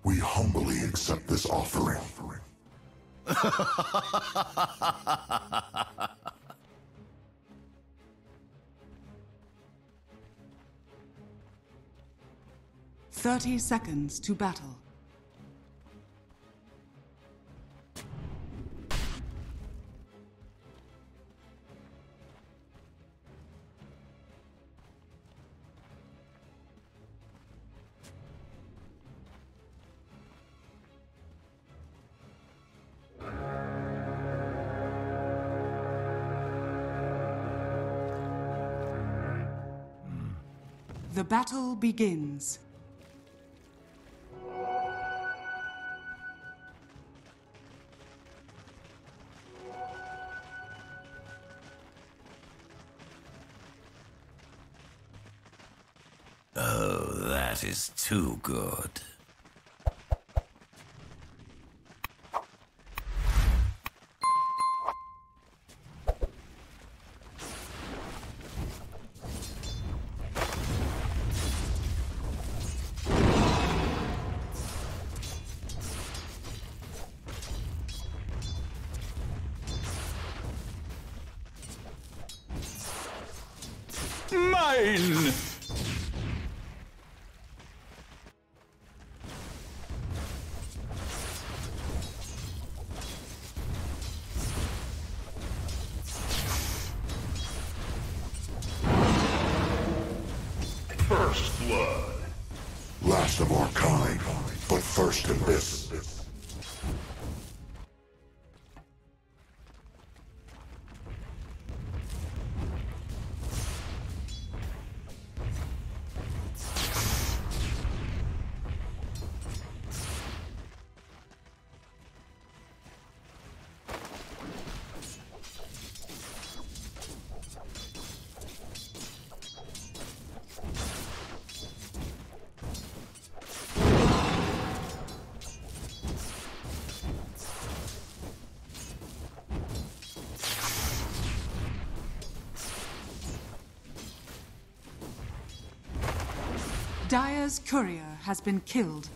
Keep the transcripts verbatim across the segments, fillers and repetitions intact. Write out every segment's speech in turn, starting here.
We humbly accept this offering. Thirty seconds to battle. The battle begins. Oh, that is too good. Mine! First blood. Last of our kind, but first in this. Dire's courier has been killed.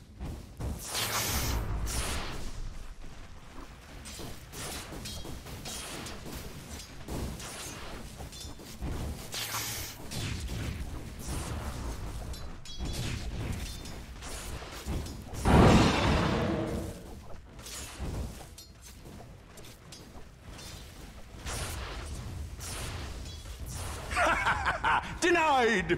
Denied!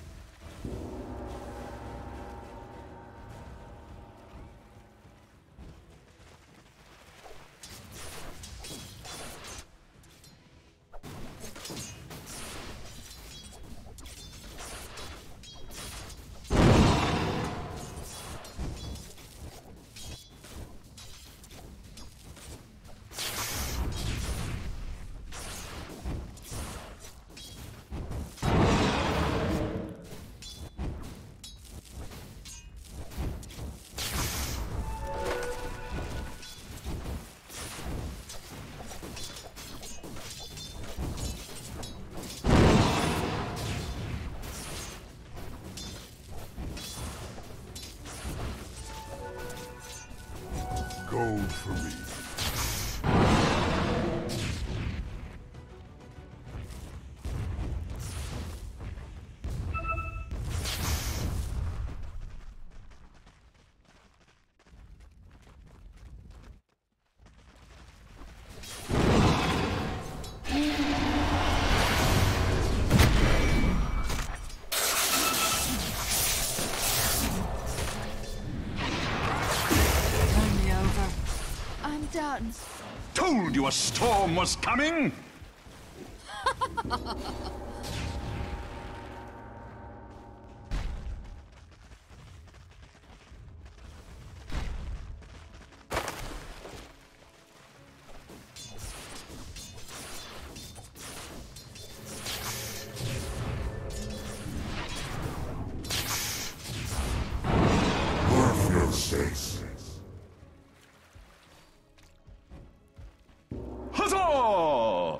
Gold for me. Done. Told you a storm was coming! Worth no states. Huzzah!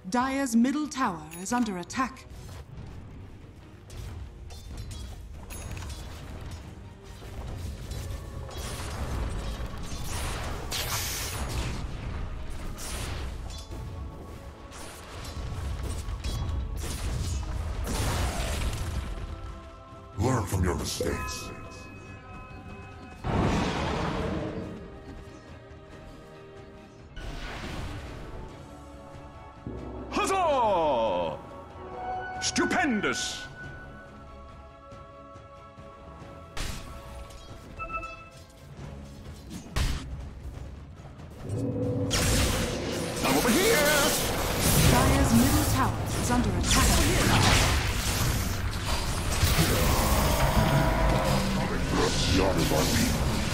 Dire's middle tower is under attack. Learn from your mistakes. Huzzah! Stupendous! Now over here! Dire's middle tower is under attack. Yonder are we.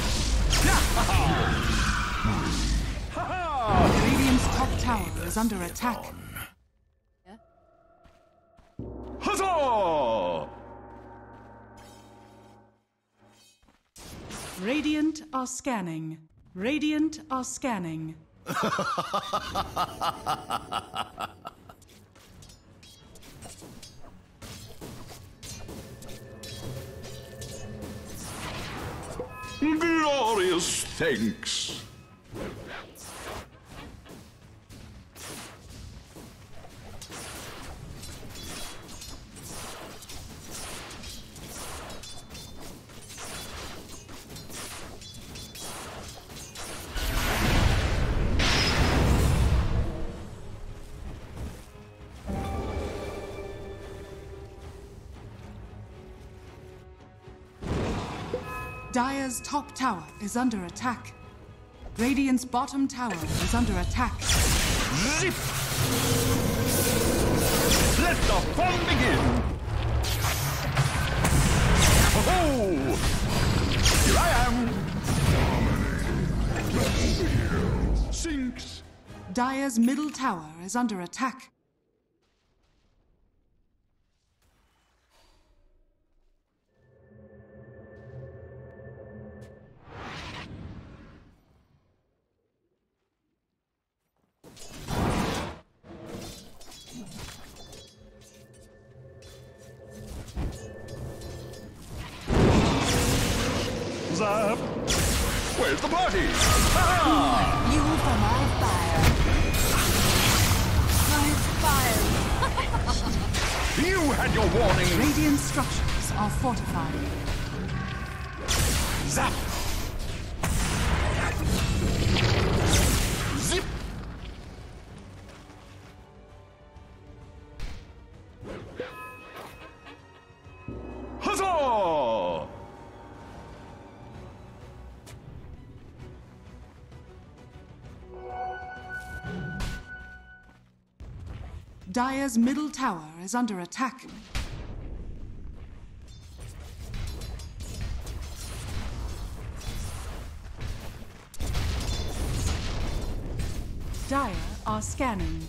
Radiant's top tower is under attack. Huzzah! Radiant are scanning. Radiant are scanning. Glorious thanks. Dire's top tower is under attack. Radiant's bottom tower is under attack. Zip! Let the fun begin! Oh! Here I am! Sinks! Dire's middle tower is under attack. Zap! Where's the party? Ah! You for my fire. My fire. You had your warning! Radiant structures are fortified. Zap! Zip! Huzzah! Dire's middle tower is under attack. Dire are scanning.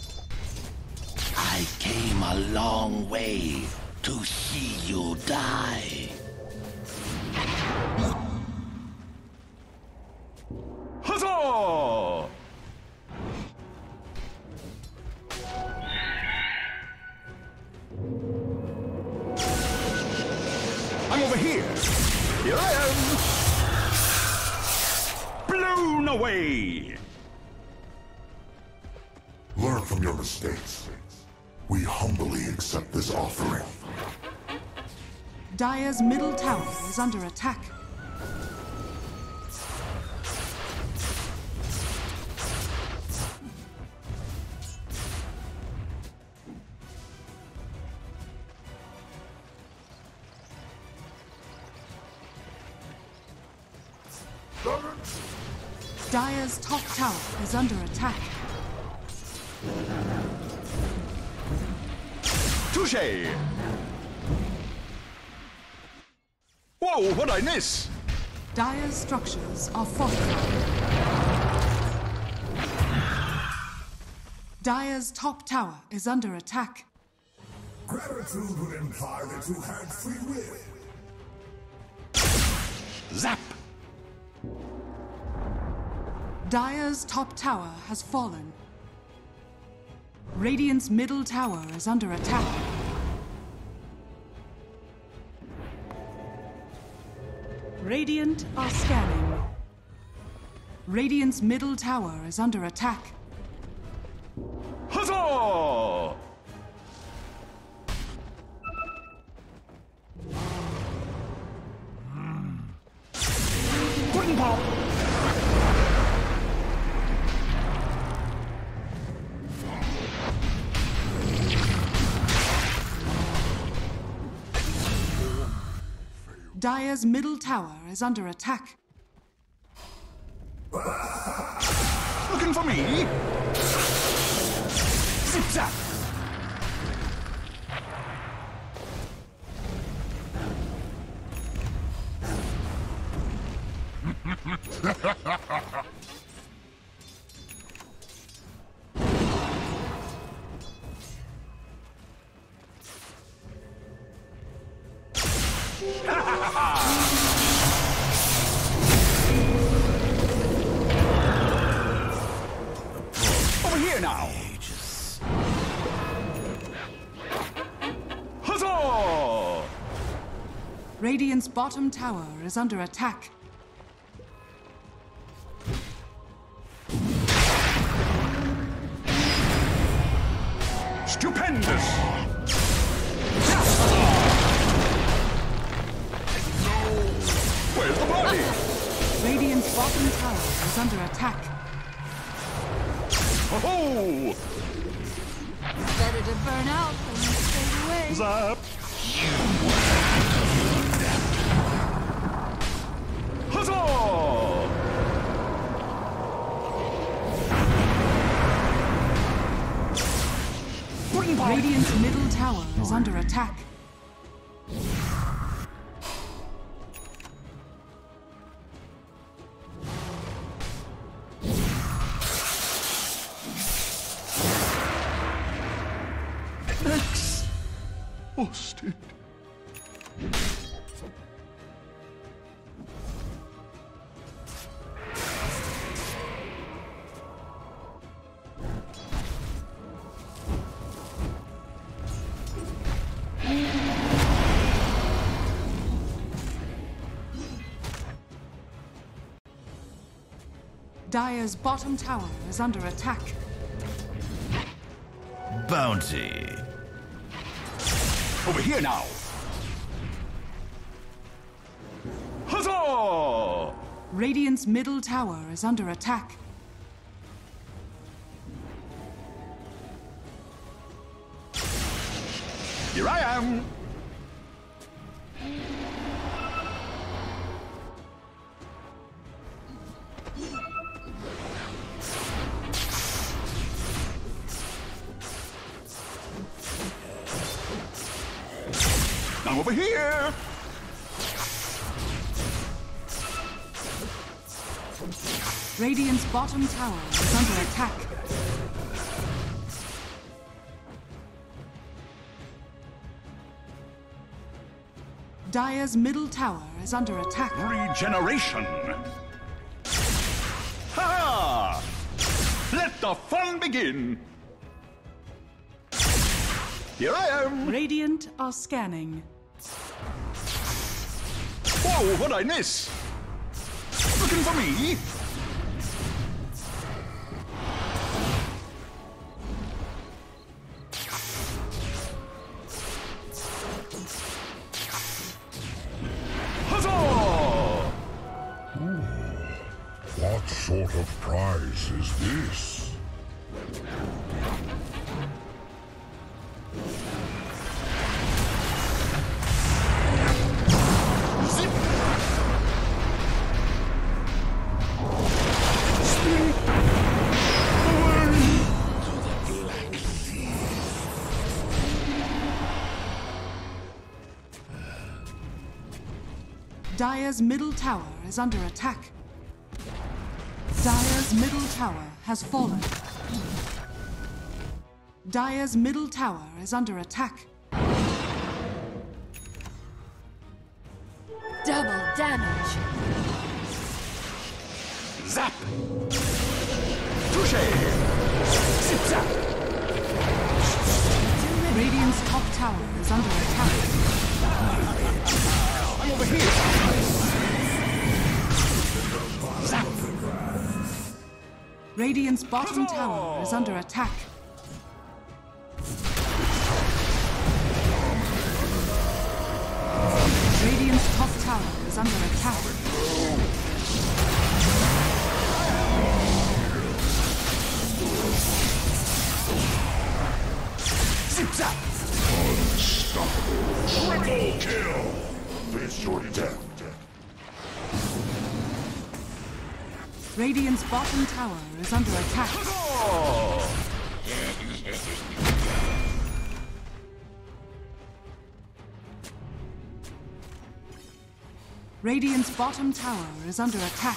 I came a long way to see you die. Huzzah! I'm over here. Here I am. Blown away. Learn from your mistakes. We humbly accept this offering. Dire's middle tower is under attack. Dire's top tower is under attack. Touché! Whoa, what'd I miss? Dire's structures are fortified. Dire's top tower is under attack. Gratitude would imply that you had free will. Zap! Dire's top tower has fallen. Radiant's middle tower is under attack. Radiant are scanning. Radiant's middle tower is under attack. Huzzah! Pudding pop! Dire's middle tower is under attack. Looking for me? Zip zap! Over here now! Huzzah! Radiant's bottom tower is under attack. Stupendous! Where's the body? Radiant's bottom tower is under attack. Oh! Better to burn out than fade away. Zap! Huzzah! Pudding pop! Radiant's middle tower is under attack. Exhausted. Dire's bottom tower is under attack. Bounty. Over here now. Huzzah! Radiant's middle tower is under attack. Here I am. I'm over here. Radiant's bottom tower is under attack. Dire's middle tower is under attack. Regeneration. Ha! Let the fun begin. Here I am. Radiant are scanning. Whoa, what'd I miss? Looking for me? Huzzah! What sort of prize is this? Dire's middle tower is under attack. Dire's middle tower has fallen. Dire's middle tower is under attack. Double damage. Zap! Touché! Zip zap! tower is under attack. I'm over here. Radiant's bottom tower is under attack. Radiant's top tower is under attack. Zip-zap! Unstoppable. Triple kill! Face your death. Radiant's bottom tower is under attack. Radiant's bottom tower is under attack.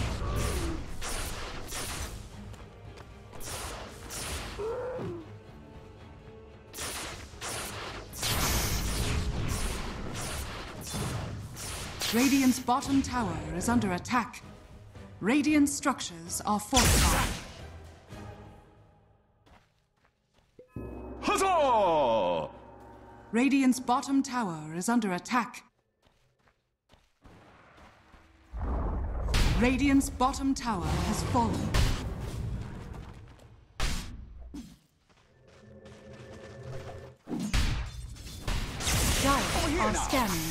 Radiant's bottom tower is under attack. Radiant structures are fortified. Huzzah! Radiant's bottom tower is under attack. Radiant's bottom tower has fallen. Dire are scanning.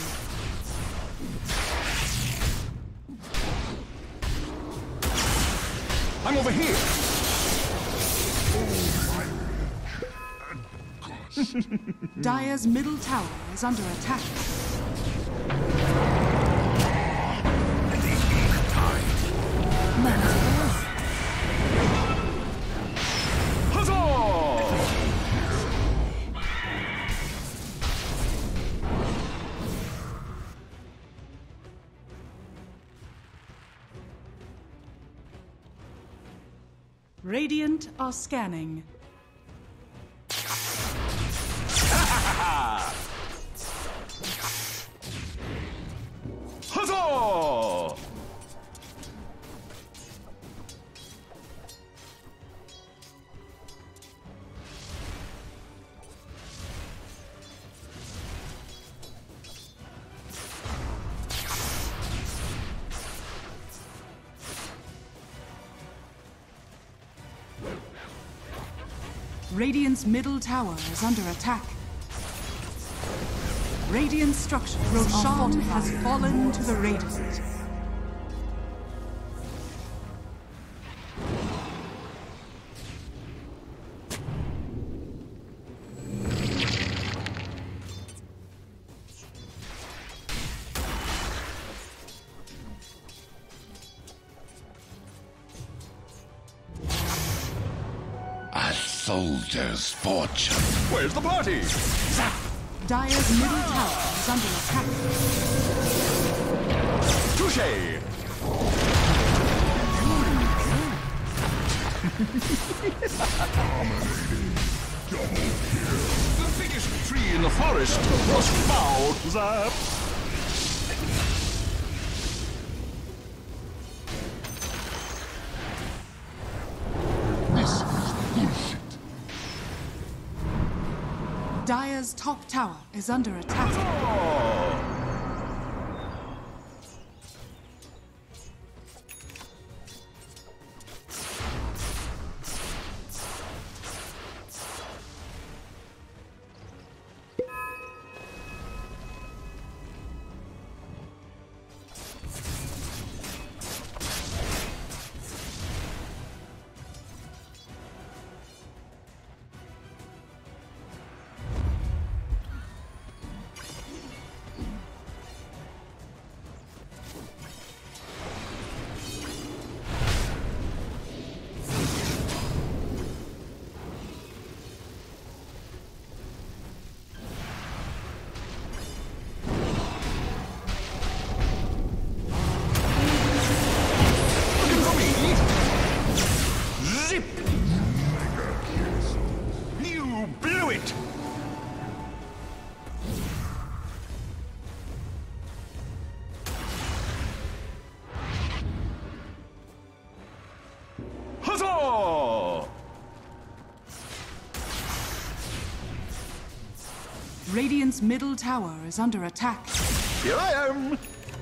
I'm over here. Dire's middle tower is under attack. Huzzah! Radiant are scanning. Huzzah! Radiant's middle tower is under attack. Radiant structures Roshan has fallen to the Radiant. A soldier's fortune. Where's the party? Zap! Dire's middle tower is under attack. Touché! The biggest tree in the forest was foul, Zap. This is bullshit. Dire's top tower is under attack. Oh! Radiant's middle tower is under attack. Here I am!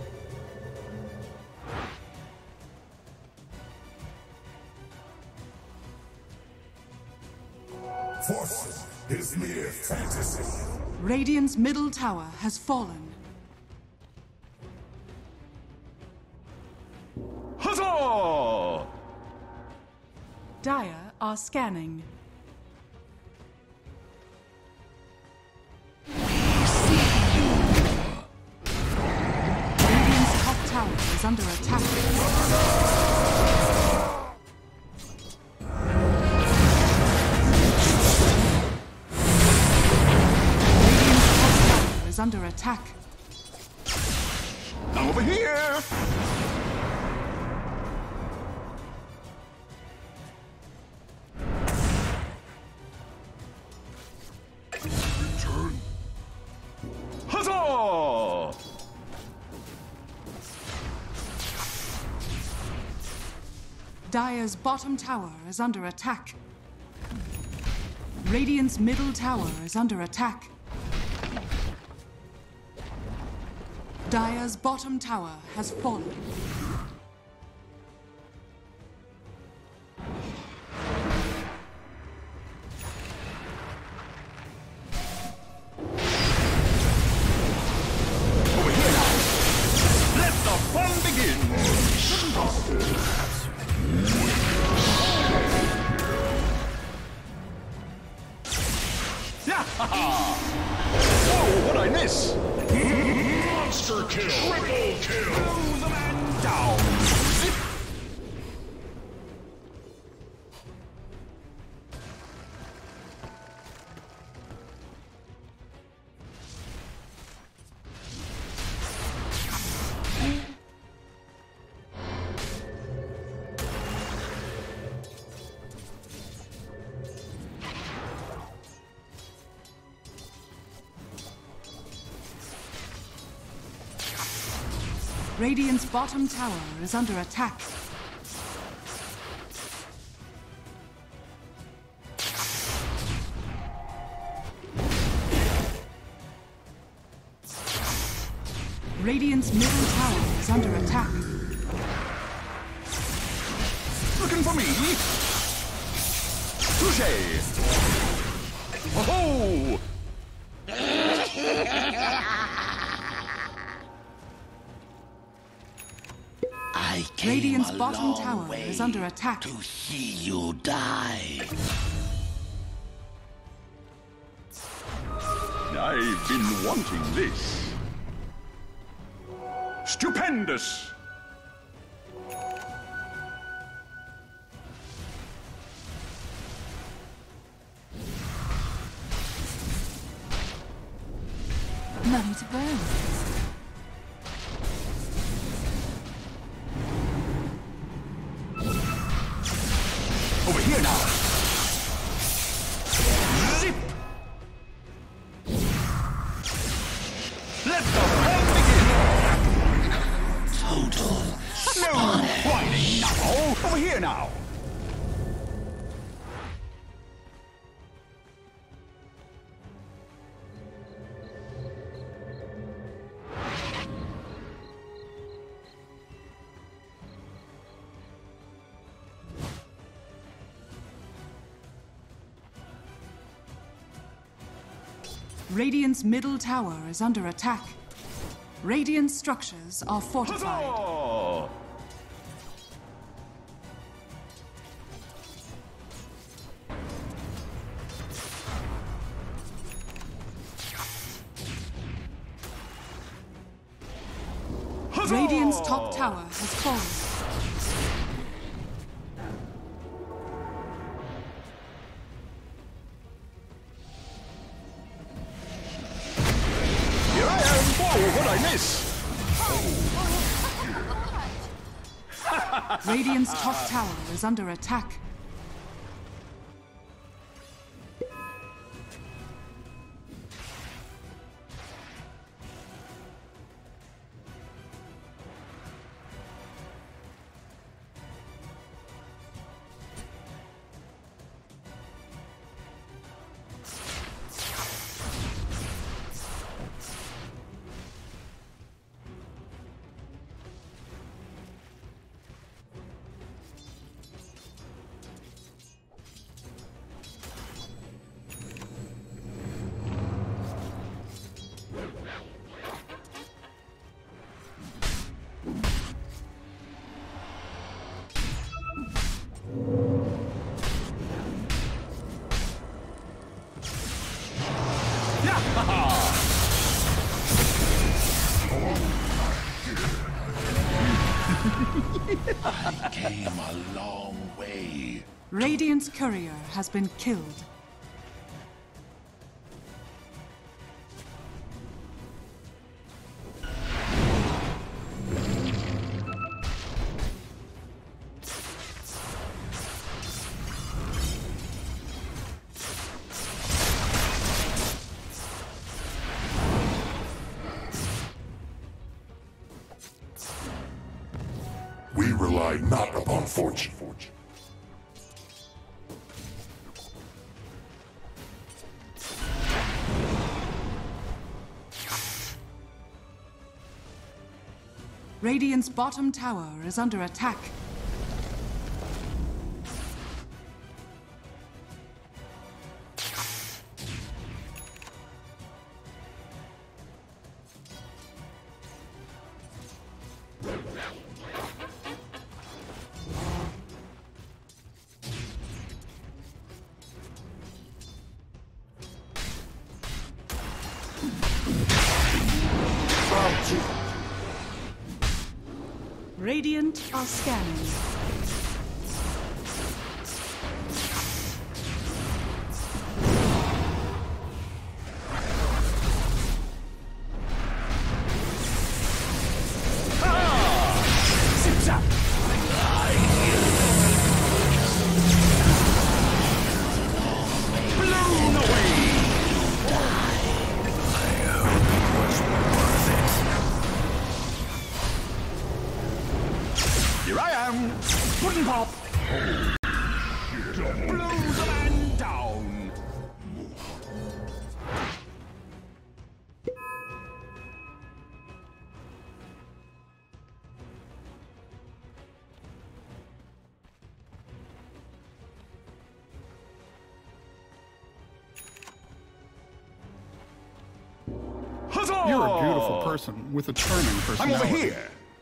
Force is mere fantasy. Radiant's middle tower has fallen. Huzzah! Dire are scanning. Radiant's top tower is under attack. Under attack. Over here! Return. Huzzah! Dire's bottom tower is under attack. Radiant's middle tower is under attack. Dire's bottom tower has fallen. Over here now! Let the fun begin! Yeah! Whoa, what'd I miss? Monster kill. Triple kill. Throw the man down! Zip! Radiant's bottom tower is under attack. Radiant's middle tower is under attack. Looking for me? Touché! Oh-ho! I came Radiant's a bottom long tower way is under attack. to see you die. I've been wanting this. Stupendous! None to burn. Over here now! Zip! Let the fun begin! Total No whining now! Over here now! Radiant's middle tower is under attack. Radiant structures are fortified. Huzzah! Huzzah! Radiant's top tower has fallen. Here I am! Whoa, what'd I miss? Radiant's top tower is under attack. I came a long way. Radiant's courier has been killed. We rely not upon fortune. Radiant's bottom tower is under attack. Radiant are scanning. Here I am! Puddin' pop! Blow the man down! Huzzah! You're a beautiful person with a charming I'm personality. over here!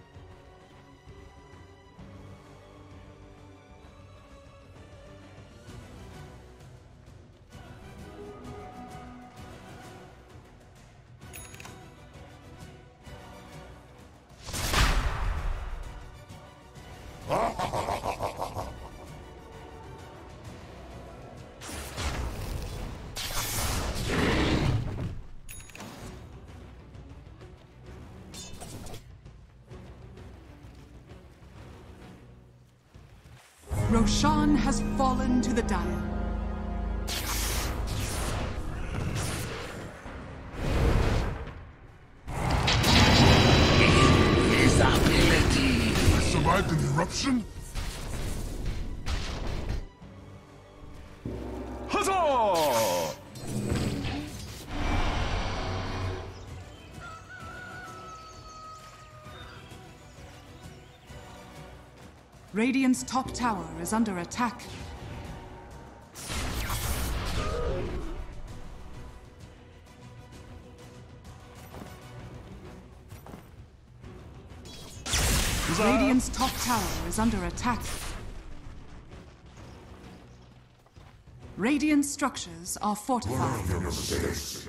Roshan has fallen to the Dire. His ability. I survived an eruption? Huzzah! Radiant's top tower is under attack. Radiant's top tower is under attack. Radiant structures are fortified. Learn your mistakes.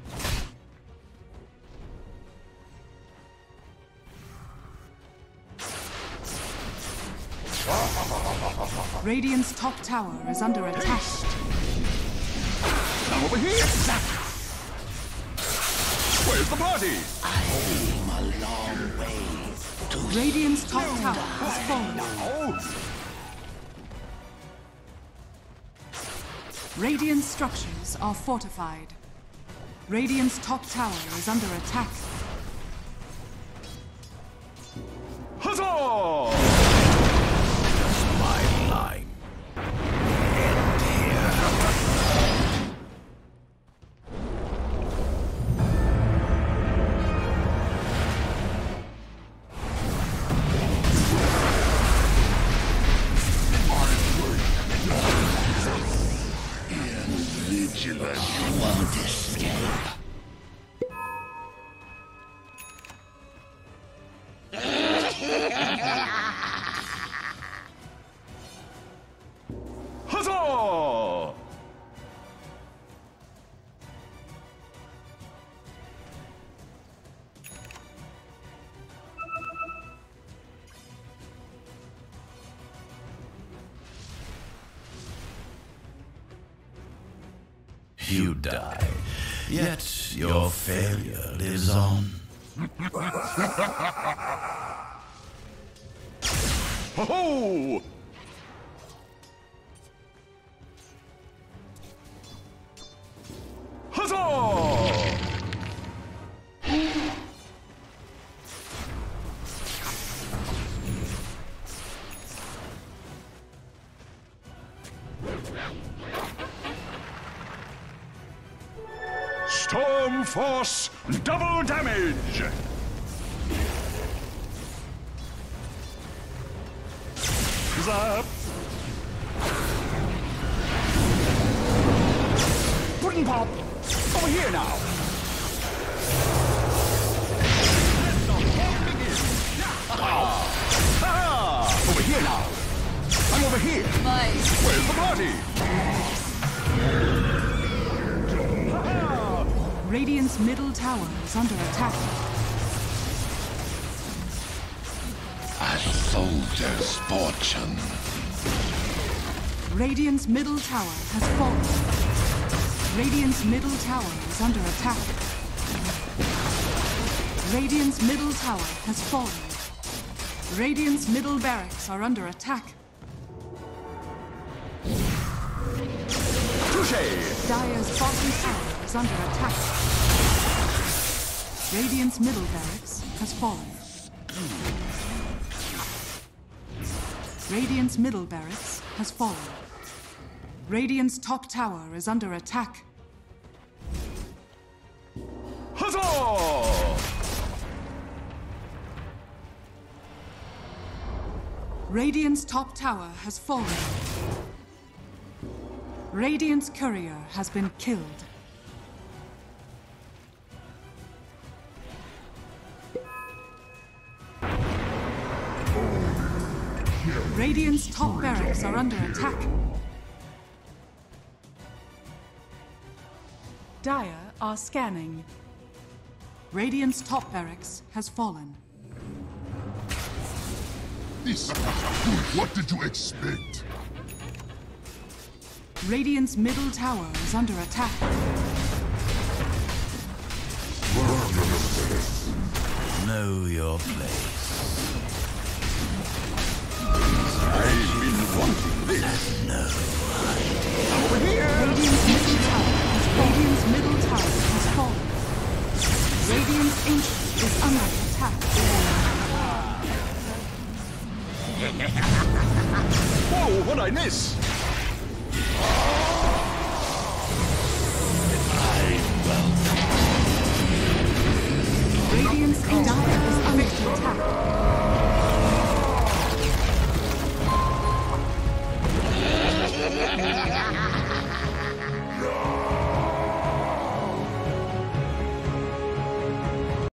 Radiant's top tower is under attack. I'm over here! Where's the party? I came a long way to Radiant's top tower has fallen. Oh! Radiant structures are fortified. Radiant's top tower is under attack. Huzzah! my line. End here. Vigilant. You won't escape. Huzzah! you die. Yet your failure lives on. Ho-ho! Huzzah! Storm Force double damage! Zap! Puddin' Pop! Over here now! Ah! Over here now! I'm over here! My Where's the party? Radiant's middle tower is under attack. A soldier's fortune. Radiant's middle tower has fallen. Radiant's middle tower is under attack. Radiant's middle tower has fallen. Radiant's middle barracks are under attack. Touché! Dire's bottom tower is under attack. Radiant's middle barracks has fallen. Radiant's middle barracks has fallen. Radiant's top tower is under attack. Huzzah! Radiant's top tower has fallen. Radiant's courier has been killed. Radiant's top barracks are under attack. Dire are scanning. Radiant's top barracks has fallen. This what did you expect? Radiant's middle tower is under attack. Know your place. I've been wanting this. No. Over here! Radiant's middle tower has Radiant's middle tower has fallen. Radiant's ancient is under attack. Whoa, what'd I miss?